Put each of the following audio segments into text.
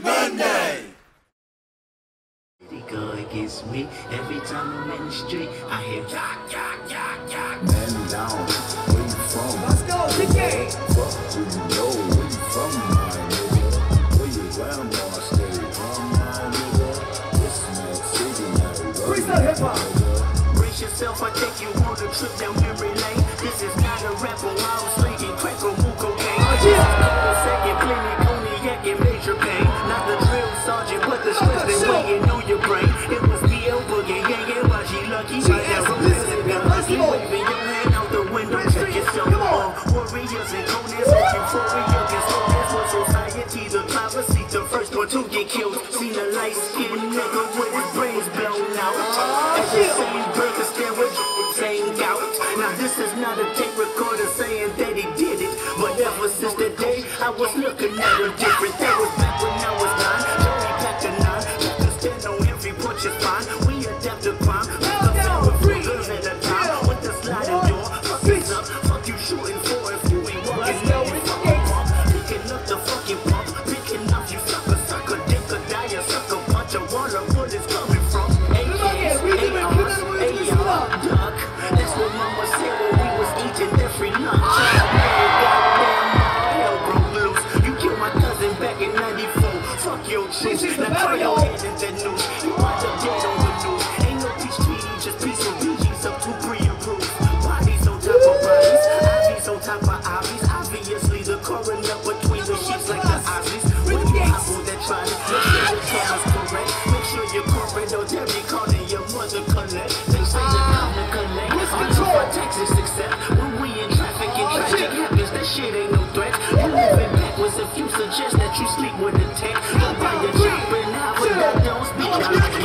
Monday. Go against me every time I'm in the street. I hear yak, yak, yak, yak. Man down, where you from? Let's go, PK. Fuck who you know, where you from, my nigga? Where your grandma stay from, my nigga? This Mad City now. Freestyle hip hop. Brace yourself, I take you on a trip down memory lane. This is not a rapper, I was slinging crack or moon cocaine. Second clinic, cognac and major pain. Not the drill sergeant, but the stress that weighing on your brain. It was DL Boogie, yeah, why she lucky? By that romantic and lucky, waving your hand out the window, check yourself. Warriors and Conans, euphoria against romance for society. The driver seat, the first one to get killed. Seen a light-skinned nigga with his brains blown out. At the same burger stand with same gout. Now this is not a tape recorder saying that he did it, but ever since the day I was looking at him different. That was back when I was 9. Johnny packed a 9. You can stand on every punch is fine. We adapt to crime. With girls at a time. With the sliding door. Fuck this up. Fuck you shooting for if you ain't walking up. Picking up the fucking pump. Picking up you sucker, sucker, dick or die, a sucker punch of water. Where it's coming from? Duck. That's what mama said when we was eating every lunch. Hell broke loose. You killed my cousin back in 94. Fuck your truth. Now throw your head in the news. You wind up dead on the news. Ain't no peach treaty, just piece of BG's up to pre-approved. Bodies on top of bodies. Ivies on top of ivies. Obviously the coroner between the sheets like the Osleys. When you people that try to make sure the camera's correct. Make sure you're corporate, don't tell me calling your mother collect. They say the government collect. For Texas except when we in traffic and tragic happens, that shit ain't no threat. You moving backwards if you suggest that you sleep with a tech. Go buy your job and now, but that don't speak out like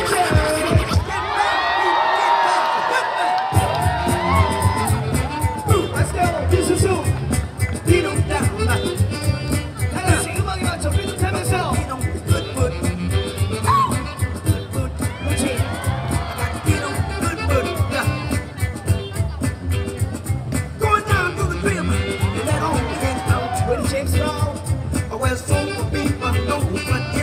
Let's go. This is who. Beat 'em down. 다 같이 음악에 맞춰 비트 타면서. Good foot. Good foot. 그렇지. I got to beat 'em. Good foot. Yeah. Going down through the crib. And that old hand out. When James Brown. Well, so for people know what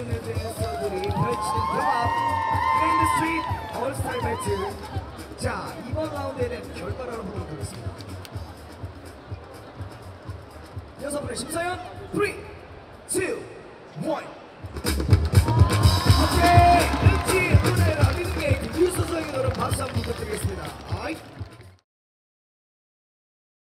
춤추는 댄서들이 펼치는 대박 그랜드 스트리트 올스타일 배틀. 자, 이번 라운드에는 결과를 보도록 하겠습니다. 6분의 심사위원 3, 2, 1